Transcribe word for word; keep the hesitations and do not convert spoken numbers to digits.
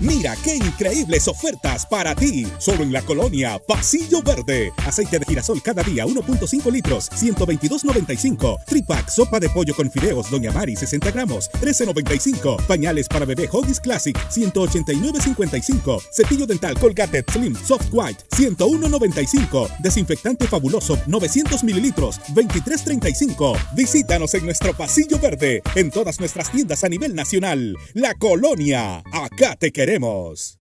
Mira qué increíbles ofertas para ti. Solo en la colonia Pasillo Verde. Aceite de girasol cada día uno punto cinco litros, ciento veintidós noventa y cinco. Tripack, sopa de pollo con fideos Doña Mari sesenta gramos, trece noventa y cinco. Pañales para bebé Huggies Classic, ciento ochenta y nueve cincuenta y cinco. Cepillo dental Colgate Slim Soft White, ciento uno noventa y cinco. Desinfectante fabuloso novecientos mililitros, veintitrés treinta y cinco. Visítanos en nuestro Pasillo Verde, en todas nuestras tiendas a nivel nacional. La Colonia, acá te queremos.